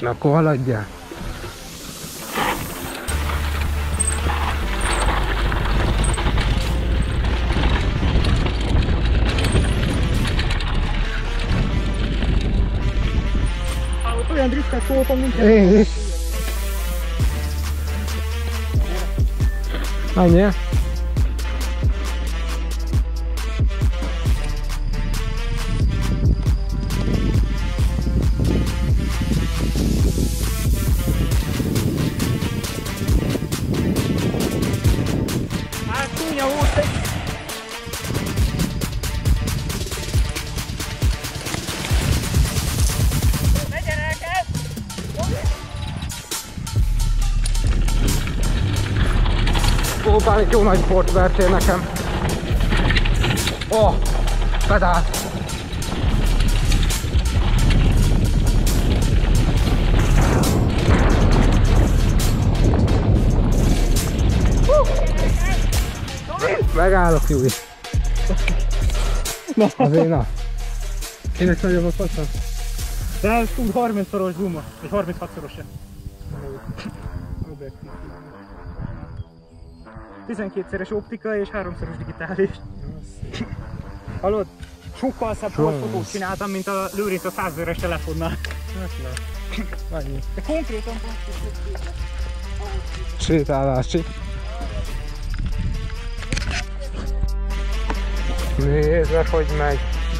Na akkor haladjál. Olyan driftet szóltam, mint Én is. Menjél. Hát csúnya volt egy... Ó, Bálint, jó nagy port vertél nekem. Ó, pedál. Megállok, Júli. Azért na. Kinek nagyobb a faszom? De ez tud 30-szoros zoom, vagy 36-szoros-e. 12-szeres optika és 3-szoros digitális. Hallod? Sokkal szebb fotót csináltam, mint a Lőrinc a 100 000-es telefonnal. Hát na. Annyi. De konkrétan Sétálási. Nézd meg, hogy megy.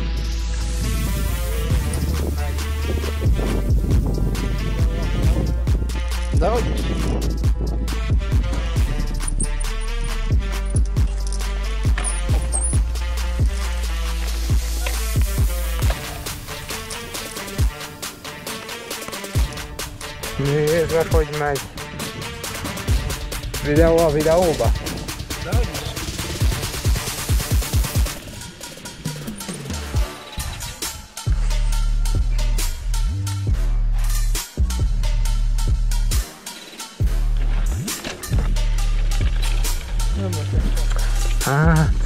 De hogy? Nézd meg, hogy megy. Videó a videóba. De hogy is? Hát.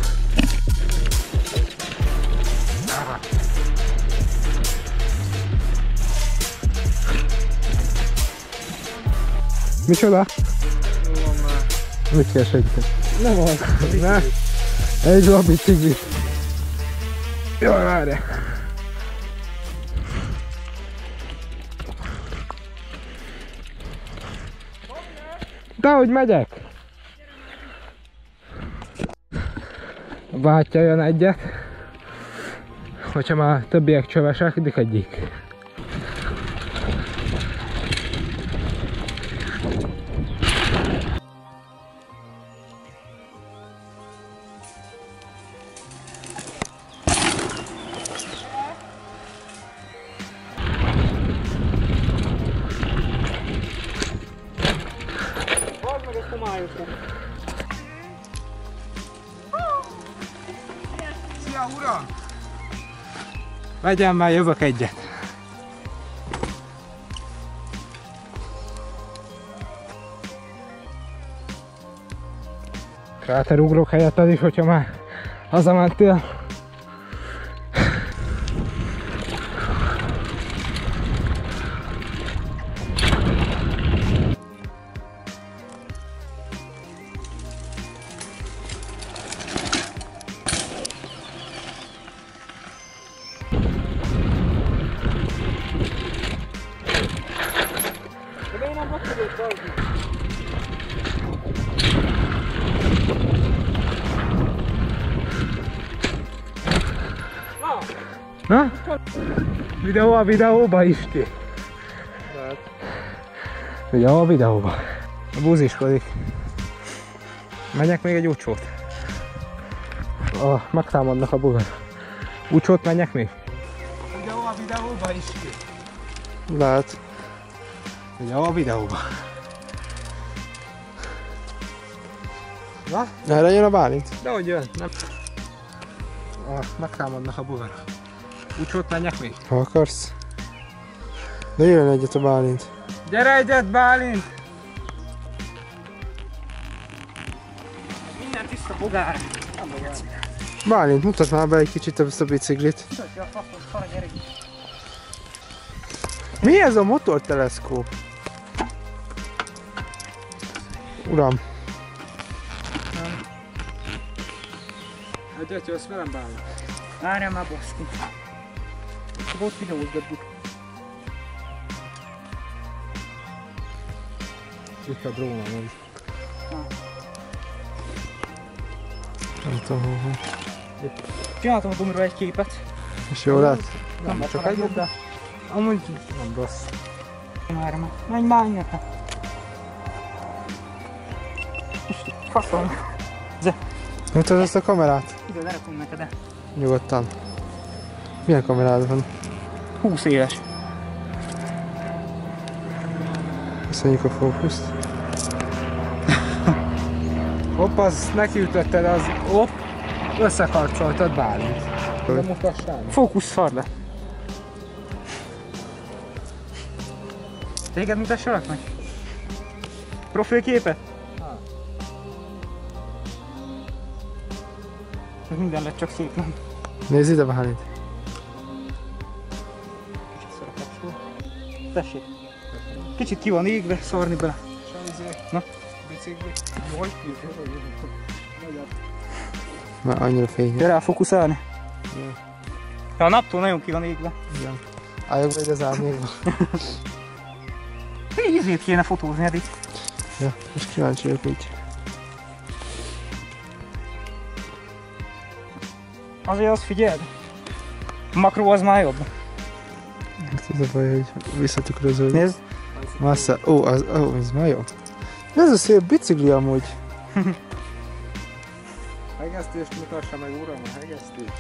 Micsoda? Mit kell segíteni? nem az. Ne? Egy a bicikli. Jaj, várj! Dehogy megyek! A bátyja jön egyet. Hogyha már többiek csövesek, egyik. Szia, uram! Vegyem már, jövök egyet. Kráterugrok helyetted is, hogyha már hazamentél. Na? Videó a videóba is ki. Videó a videóba. Búziskodik. Menjek még egy úcsót. Megtámadnak a bugar. Úcsót menjek még? Videó a videóba is ki. Lehet. Videó a videóba. Na? Erre jön a Bálint? Dehogy jön, nem. Megtámadnak a bugar. Úcsót menjek még? Ha akarsz. De jön egyet a Bálint. Gyere egyet, Bálint! Minden tiszta bogár. Bálint, mutasd már be egy kicsit ezt a biciklit. Mi ez a motorteleszkóp? Uram. Hát gyertya, azt velem bánni. Várjál már, baszki. Csak ott videózgatjuk. Itt a drónom is. Nem tudom, hol. Csináltam a Domiról egy képet. És jól lát? Nem csak egyet, de amúgy nem rossz. Várj már. Menj már innen. Faszom. Mutasd ezt a kamerát? Ide lerakom neked, de Nyugodtan. Milyen kamerád van? 20 éves. Köszönjük a fókuszt. Hopp, az nekiütötted, az hopp, összekarcoltad Bálint. De mutassál. Fókusz szar le. Téged mutassalak meg? Profilképet? Ez minden lett, csak szép nem. Nézd ide, Bálint. Kicsit szar a kapcsoló. Tessék. Kicsit ki van égve, szarni bele. Na? Bicikli. Jól kívül. Már annyira fényes. Gyere rá fókuszálni. Ja, a naptól nagyon ki van égve. Igen. Álljak be ide az árnyékba. Ízét kéne fotózni, Edi. Ja, most kíváncsi vagyok úgy. Azért azt figyeld. A makró az már jobb. Hát ez a baj, hogy visszatükröződik. Nézd. Massza. Ó, ez már jó. Ez a szép bicikli amúgy. Hegesztést mutassa meg, uram, a hegesztést.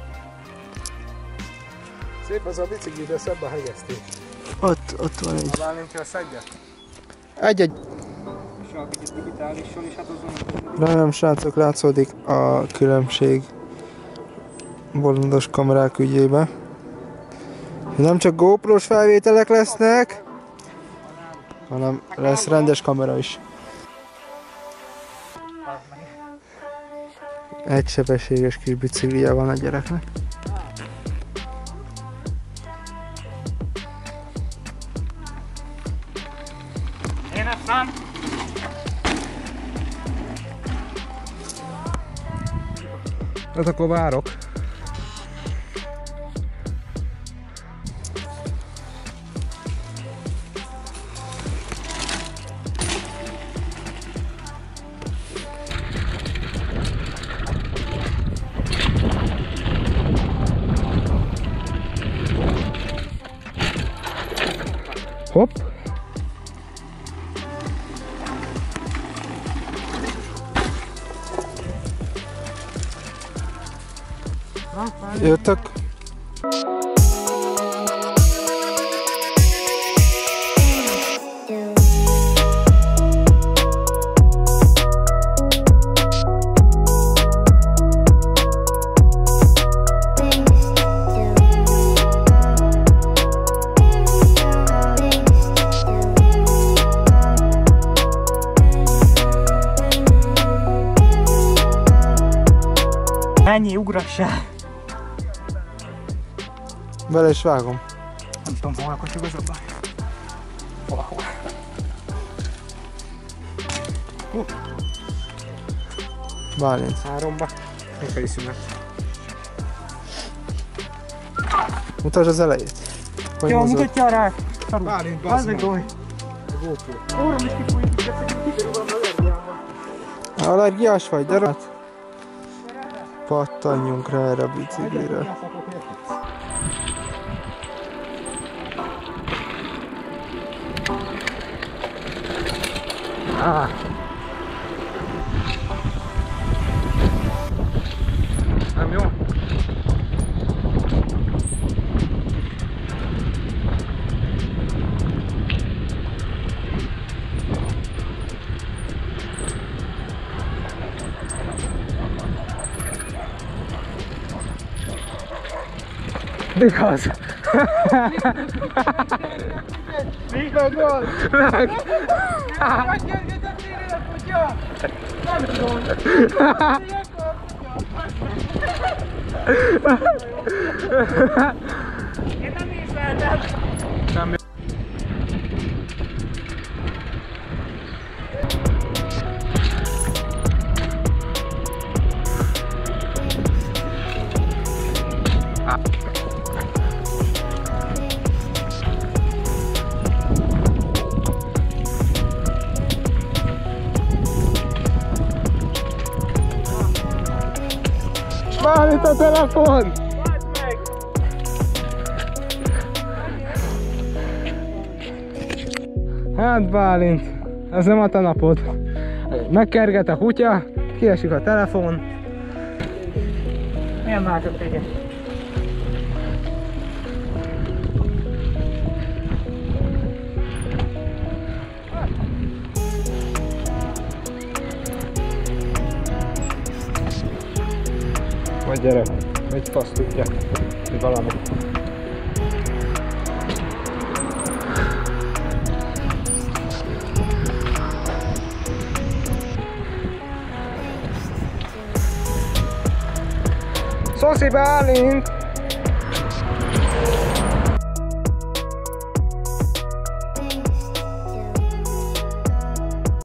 Szép az a bicikli, de szebb a hegesztés. Ott van egy. A Bálintja szedje? Egy-egy. És a kicsit digitálisan is, hát azon... Remélem, srácok, látszódik a különbség bolondos kamerák ügyébe. Nem csak GoPro-s felvételek lesznek, hanem lesz rendes kamera is. Egysebességes kis biciklije van a gyereknek. Én aztán... Hát akkor várok. Hopp. Jöttök? Ennyi, ugrassál! Bele is vágom. Nem tudom, hol alkotjuk az a baj. Valahol. Bálint. 3-ba. Mikor iszünet. Mutasd az elejét. Hogy Jó, mozog. mutatja rá! Bálint, Az bazd egy meg. goly. GoPro. Óram is kifújt, de szerintem kiderül az allergiámban. Allergiás vagy, de hát pattanjunk rá erre a biciklire. Ah. Nem jó? Igaz! Még meg van! Meg! Hogy gyergetettél a kutya? Nem tudom! Én nem észleltem! Nem jó. a telefon! Hát Bálint, ez nem a te napod. Megkerget a kutya, kiesik a telefon. Milyen váltott téged? Vagy gyere, vagy fasz tudja, hogy valami. Szoszi Bálint!